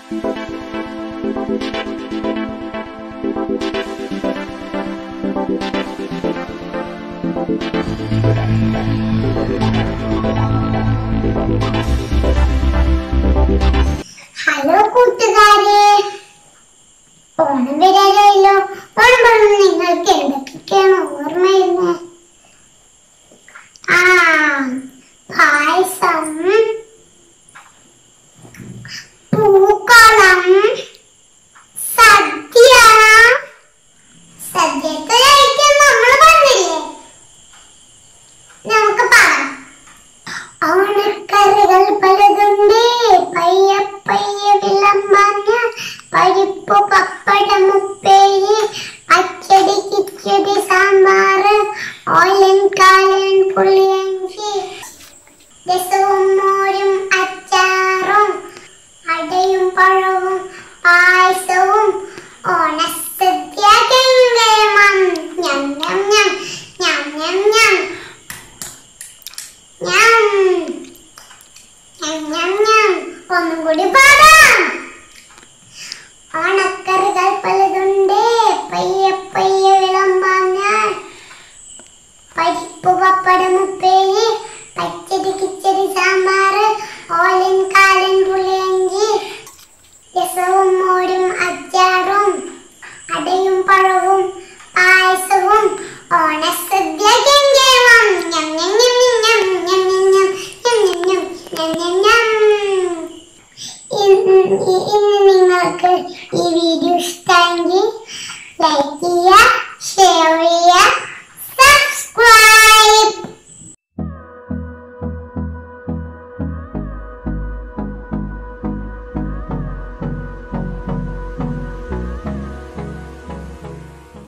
Hello കൂട്ടുകാരെ, ഓണം വരാനായല്ലോ. ഓണം പറഞ്ഞു നിങ്ങൾക്ക് എന്തൊക്കെയാണ് ഓർമ്മ വരുന്നത്? പായസം, പൂക്കളം, സദ്യ. സദ്യത്തെ കഴിക്കാൻ നമ്മൾ പറഞ്ഞില്ലേ? നമുക്ക് പറയാം. ഓണക്കറികൾ പലതുണ്ട്, പയ്യ പയ്യ വിളമ്പാൻ പരിപ്പ് പപ്പടം ഉപ്പേരി പച്ചടി കിച്ചടി സാമ്പാർ ഓലൻ കാലൻ പുളിയഞ്ചി രസവും മോരും അച്ചാറും അടയും പഴവും പായസവും ഓണസദ്യ ഗംഗേമം. ഞം ഞം ഞം ഞം ഞം ഞം ഞം ഞം ഞം ഞം. ഒന്നും കൂടി പാടാം. ഓണക്കറികൾ പലതുണ്ട്, പയ്യ പയ്യ വിളമ്പാൻ പരിപ്പ് പപ്പടം ഉപ്പേരി പച്ചടി കിച്ചടി സാമ്പാർ ഓലൻ കാലൻ പുളിയഞ്ചി രസവും മോരും അച്ചാറും അടയും പഴവും പായസവും ഓണസദ്യ ഗംഗേമം. ഞം ഞം ഞം ഞം ഞം ഞം ഞം ഞം ഞം ഞം ഞം. ഇന്ന് നിങ്ങൾക്ക് ഈ വീഡിയോ ഇഷ്ടമെങ്കിൽ ലൈക്ക് ചെയ്യുക.